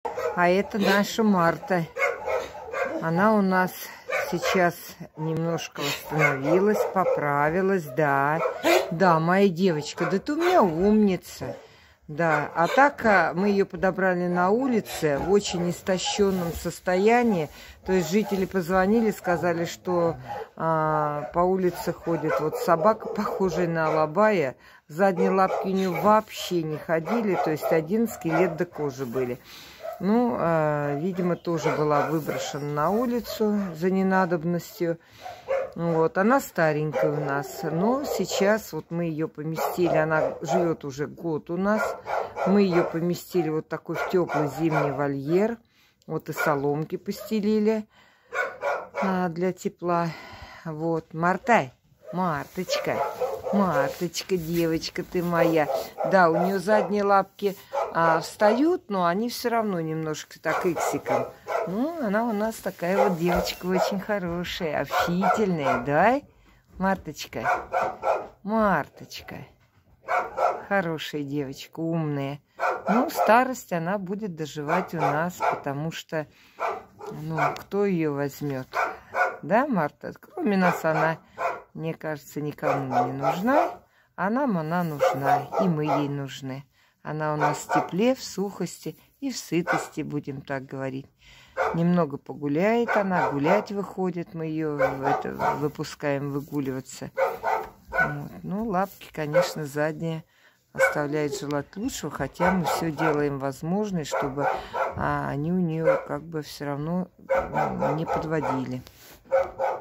А это наша Марта. Она у нас сейчас немножко восстановилась, поправилась, да. Да, моя девочка, да ты у меня умница. Да, а так мы ее подобрали на улице в очень истощенном состоянии. То есть жители позвонили, сказали, что по улице ходит вот собака, похожая на алабая. Задние лапки у нее вообще не ходили, то есть один скелет до кожи были. Ну, видимо, тоже была выброшена на улицу за ненадобностью. Вот, она старенькая у нас, но сейчас вот мы ее поместили, она живет уже год у нас. Мы ее поместили вот такой в теплый зимний вольер. Вот и соломки постелили для тепла. Вот, Мартай, Марточка, девочка ты моя. Да, у нее задние лапки встают, но они все равно немножко так иксиком. Ну, она у нас такая вот девочка очень хорошая, общительная, да? Марточка, хорошая девочка, умная. Ну, старость она будет доживать у нас, потому что, ну, кто ее возьмет? Да, Марта? Кроме нас она, мне кажется, никому не нужна, а нам она нужна, и мы ей нужны. Она у нас в тепле, в сухости и в сытости, будем так говорить. Немного погуляет она, гулять выходит, мы ее выпускаем выгуливаться. Вот. Ну, лапки, конечно, задние оставляют желать лучшего, хотя мы все делаем возможное, чтобы они у нее как бы все равно не подводили.